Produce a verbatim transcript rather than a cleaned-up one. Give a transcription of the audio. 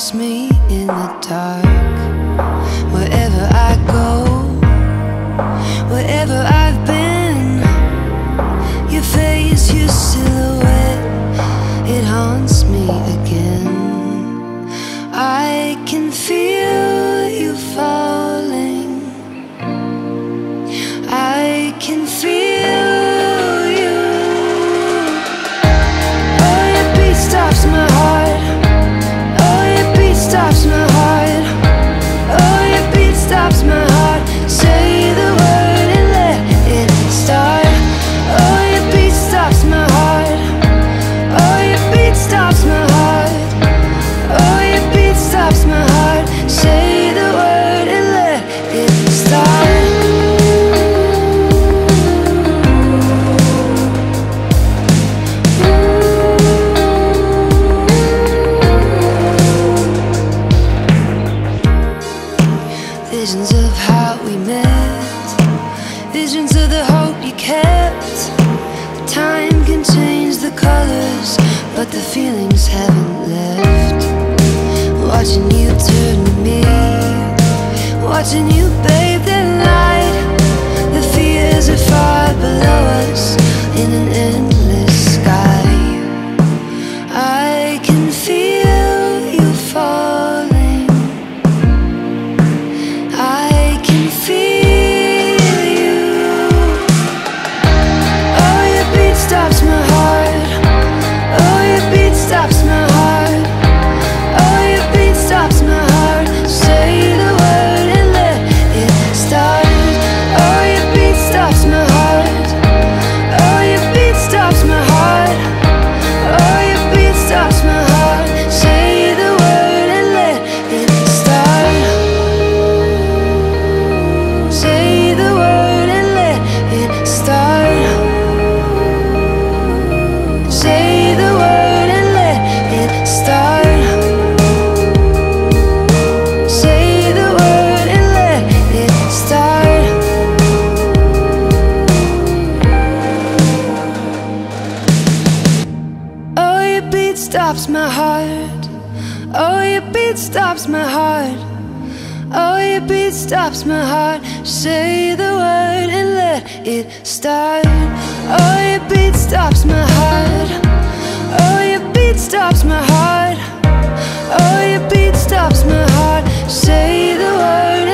haunts me in the dark. Wherever I go, wherever I've been, your face, your silhouette, it haunts me again. I can feel you falling, I can feel you. Oh, your beat stops my heart, oh, your beat stops my heart, oh, your beat stops my heart. Say the word and let it start. Oh, your beat stops my heart, oh, your beat stops my heart, oh, your beat stops my heart. Say the word and let it start. Visions of how we met, visions of the hope you kept. Time can change the colors, but the feelings haven't left. Watching you turn to me, watching you bathe the light. The fears are far below us in an endless sky. I can feel you falling, I can feel you. Oh, your beat stops my heart, oh, your beat stops my heart, oh, your beat stops my heart. Say the word and let it start. Oh, your beat stops my heart, oh, your beat stops my heart, oh, your beat stops my heart. Say the word and let it start. Say the word and let it start. Say the word and let it start. Say the word and let it start. Oh, your beat stops my heart, oh, your beat stops my heart, oh, your beat stops my heart. Say the word and let it start. Oh, your beat stops my heart, oh, your beat stops my heart, oh, your beat stops my heart. Say the word